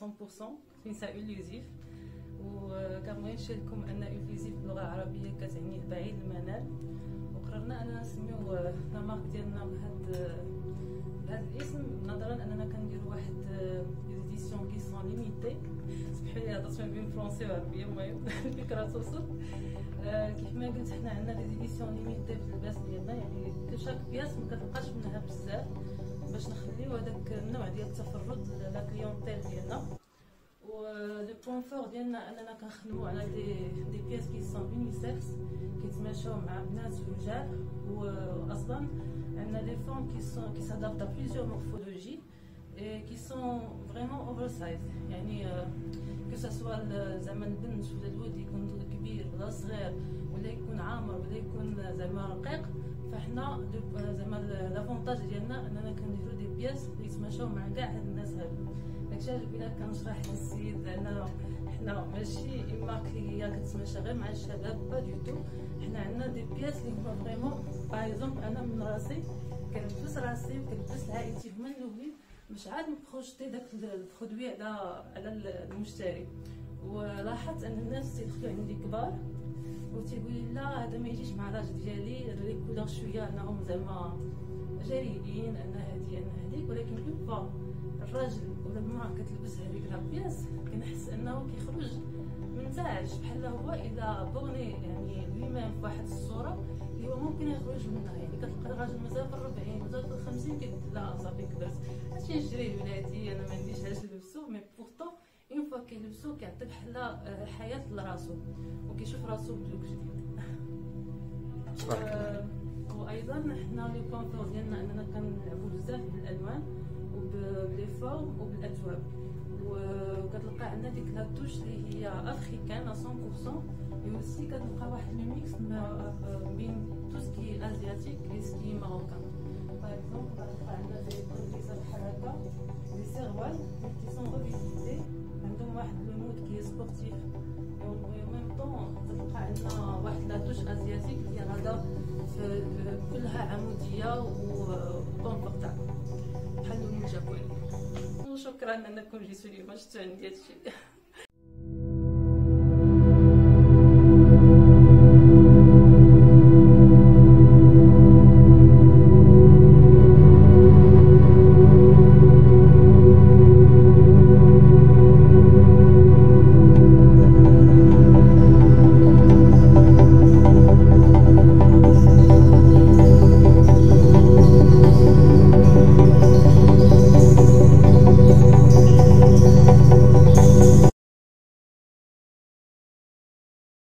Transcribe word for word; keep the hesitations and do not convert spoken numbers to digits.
مية بالمية نساء إلوزيف. وكنبغي نشارككم أن إلوزيف باللغة العربية كتعني البعيد المنال، وقررنا أننا نسميو لا مارك ديالنا بهذا بهذا الاسم نظرا أننا كنديرو واحد ليزيديسيون كي سون ليميتي. سمحوا لي هضرت ما بين فرونسي وعربيه، المهم الفكره توصل. كيف ما قلت حنا عندنا ليزيديسيون ليميتي في اللباس ديالنا، يعني كشاك بياس ما كتلقاش منها بزاف باش نخليو هذاك النوع ديال التفرد لا كليونتيل ديالنا. و لو بوين فور ديالنا اننا كنخدموا على دي دي بياس كي سون يونيسكس كيتماشاو مع بنات ورجال. واصلا عندنا لي فون كي سون كي سادابت ا بليزيور مورفولوجي et qui sont vraiment oversize، يعني que ça soit زعما البنت ولا الولد يكون كبير ولا صغير ولا يكون عامر ولا يكون زعما رقيق، فحنا زعما لافونتاج ديالنا اننا كنديرو دي بياس اللي يتماشاو مع كاع هاد الناس هادو. داكشي علاش بلا كنشرح للسيد ان حنا ماشي مارك اللي هي كتماشى غير مع الشباب، با دو تو. حنا عندنا دي بياس اللي هما فريمون باغ اكزومبل انا من راسي كنلبس راسي وكنلبس لعائلتي هما الاولين باش عاد نبروجيتي داك البرودوي على على المشتري. ولاحظت ان الناس تيدخلوا عندي كبار وتيقول لي لا هذا ما يجيش مع الراجل ديالي، لي كولور شويه انهم زعما جريئين ان هادي ان هذيك، ولكن كيف الراجل ولا المراه كتلبس هذيك لابياس كنحس انه كيخرج منتعش بحال هو اذا بغني يعني ليمان في واحد الصوره اللي هو ممكن يخرج منها. يعني كتلقى الراجل مازال في الربعين مازال في الخمسين كيقول لا صافي كبرت هادشي نشري لولادي انا ما عنديش علاش نلبسو. مي بورطون اون فوا كيلبسو كيعطي بحال حياه لراسو وكيشوف راسو بلوك جديد. وايضا حنا لي بوين فور ديالنا اننا كنلعبوا بزاف بالالوان وبلي فورم وبالاثواب، وكتلقى عندنا ديك لا توش اللي هي افريكان مية بالمية، و اوسي كتلقى واحد لو ميكس بين تو سكي ازياتيك و سكي ماروكان. باغ اكزومبل كتلقى عندنا دي كونديسات بحال هكا دي سيروال كي سون ريفيزيتي عندهم واحد لو مود كي سبورتيف، و ميم طون تلقى عندنا واحد لا توش ازياتيك اللي هي غادا كلها عموديه وكونفورتابل بحال اللون الجابوني. وشكرا انكم جيتوا اليوم شفتوا عندي هادشي.